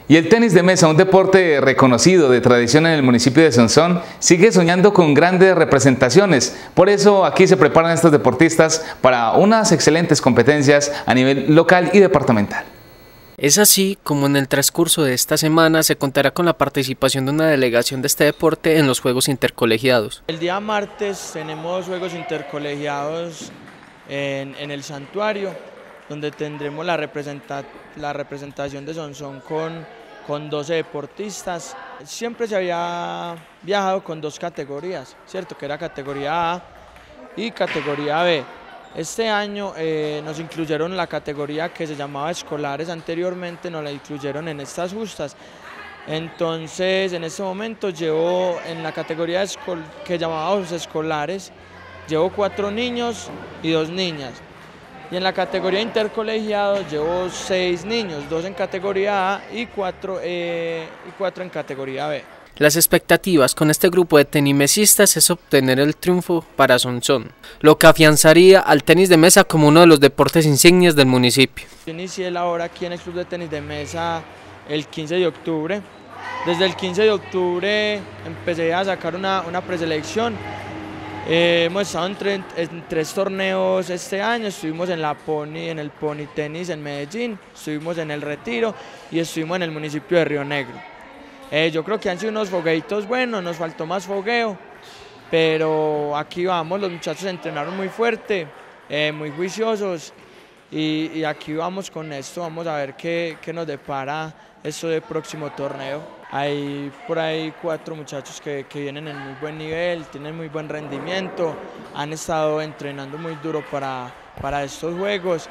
Y el tenis de mesa, un deporte reconocido de tradición en el municipio de Sonsón, sigue soñando con grandes representaciones. Por eso aquí se preparan estos deportistas para unas excelentes competencias a nivel local y departamental. Es así como en el transcurso de esta semana se contará con la participación de una delegación de este deporte en los Juegos Intercolegiados. El día martes tenemos Juegos Intercolegiados en el santuario, donde tendremos la representación de Sonsón con 12 deportistas. Siempre se había viajado con dos categorías, ¿cierto? Que era categoría A y categoría B. Este año nos incluyeron la categoría que se llamaba escolares anteriormente, nos la incluyeron en estas justas. Entonces, en este momento llevo en la categoría que llamábamos escolares, llevo 4 niños y 2 niñas. Y en la categoría intercolegiado llevo 6 niños, 2 en categoría A y 4 en categoría B. Las expectativas con este grupo de tenimesistas es obtener el triunfo para Sonsón, lo que afianzaría al tenis de mesa como uno de los deportes insignias del municipio. Yo inicié la hora aquí en el Club de Tenis de Mesa el 15 de octubre. Desde el 15 de octubre empecé a sacar una preselección. Hemos estado en 3 torneos este año. Estuvimos en el Pony Tenis en Medellín, estuvimos en el Retiro y estuvimos en el municipio de Río Negro. Yo creo que han sido unos fogueitos buenos, nos faltó más fogueo, pero aquí vamos, los muchachos entrenaron muy fuerte, muy juiciosos y aquí vamos con esto, vamos a ver qué nos depara esto del próximo torneo. Hay por ahí 4 muchachos que vienen en muy buen nivel, tienen muy buen rendimiento, han estado entrenando muy duro para estos juegos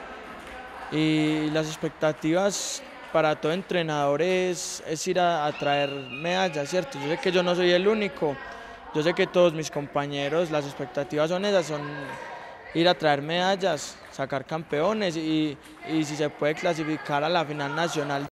y las expectativas para todo entrenador es ir a traer medallas, ¿cierto? Yo sé que yo no soy el único, yo sé que todos mis compañeros, las expectativas son esas, son ir a traer medallas, sacar campeones y si se puede clasificar a la final nacional.